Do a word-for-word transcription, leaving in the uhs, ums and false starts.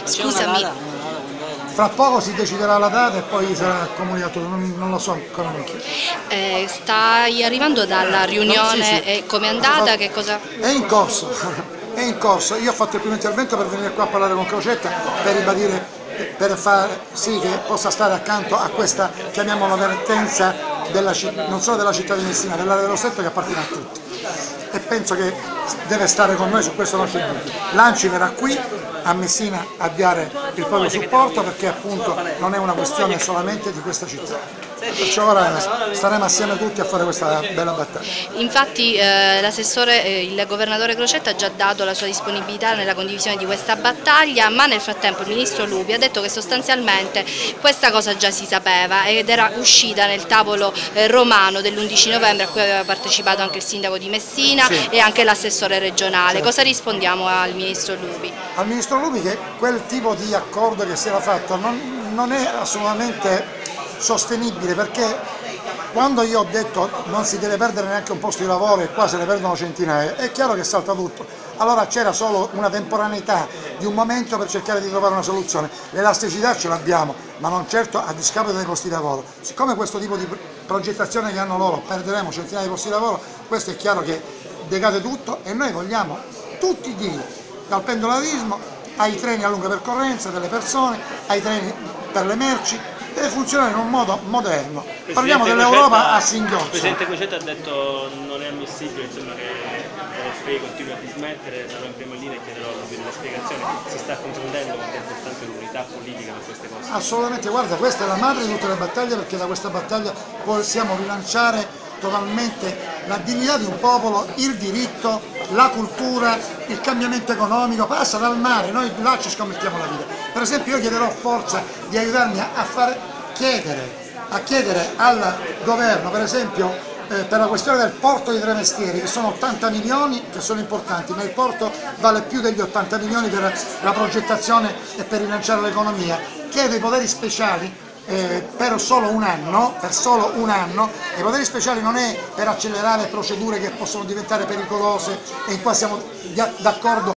Scusami. Fra poco si deciderà la data e poi sarà comunicato, non, non lo so ancora neanche. Eh, stai arrivando dalla riunione, Sì, sì. e com'è andata? Che cosa? È in corso, è in corso. Io ho fatto il primo intervento per venire qua a parlare con Crocetta, per ribadire, per far sì che possa stare accanto a questa, chiamiamola, vertenza della, non solo della città di Messina, dell'area dello Stretto, che appartiene a tutti. E penso che deve stare con noi, su questo non c'è dubbio. L'Anci verrà qui a Messina a dare il proprio supporto, perché appunto non è una questione solamente di questa città. Perciò ora staremo assieme tutti a fare questa bella battaglia. Infatti eh, l'assessore, eh, il governatore Crocetta ha già dato la sua disponibilità nella condivisione di questa battaglia, ma nel frattempo il ministro Lupi ha detto che sostanzialmente questa cosa già si sapeva ed era uscita nel tavolo eh, romano dell'undici novembre, a cui aveva partecipato anche il sindaco di Messina, sì, e anche l'assessore regionale. Certo. Cosa rispondiamo al ministro Lupi? Al ministro Lupi che quel tipo di accordo che si era fatto non, non è assolutamente sostenibile, perché quando io ho detto non si deve perdere neanche un posto di lavoro e qua se ne perdono centinaia, è chiaro che salta tutto. Allora c'era solo una temporaneità di un momento per cercare di trovare una soluzione. L'elasticità ce l'abbiamo, ma non certo a discapito dei posti di lavoro. Siccome questo tipo di progettazione che hanno loro perderemo centinaia di posti di lavoro, questo è chiaro che decade tutto e noi vogliamo tutti i diritti, dal pendolarismo ai treni a lunga percorrenza delle persone, ai treni per le merci. Deve funzionare in un modo moderno. Presidente, parliamo dell'Europa a singhiozzo. Il Presidente Crocetta ha detto non è ammissibile, insomma, che l'F A continui a dismettere, sarò in prima linea e chiederò delle spiegazioni. Si sta comprendendo quanto è importante l'unità politica per queste cose? Assolutamente, guarda, questa è la madre di tutte le battaglie, perché da questa battaglia possiamo rilanciare totalmente la dignità di un popolo, il diritto, la cultura, il cambiamento economico, passa dal mare, noi là ci scommettiamo la vita. Per esempio io chiederò forza di aiutarmi a fare chiedere, a chiedere al governo, per esempio eh, per la questione del porto di Tremestieri, che sono ottanta milioni che sono importanti, ma il porto vale più degli ottanta milioni per la progettazione e per rilanciare l'economia, chiedo i poteri speciali. Eh, per solo un anno, per solo un anno, i poteri speciali non è per accelerare procedure che possono diventare pericolose, e in qua siamo d'accordo